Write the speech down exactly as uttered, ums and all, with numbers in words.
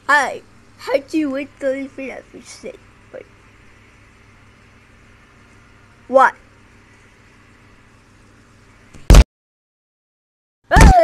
Hi, how'd you wait till you finish say? But what? Ah!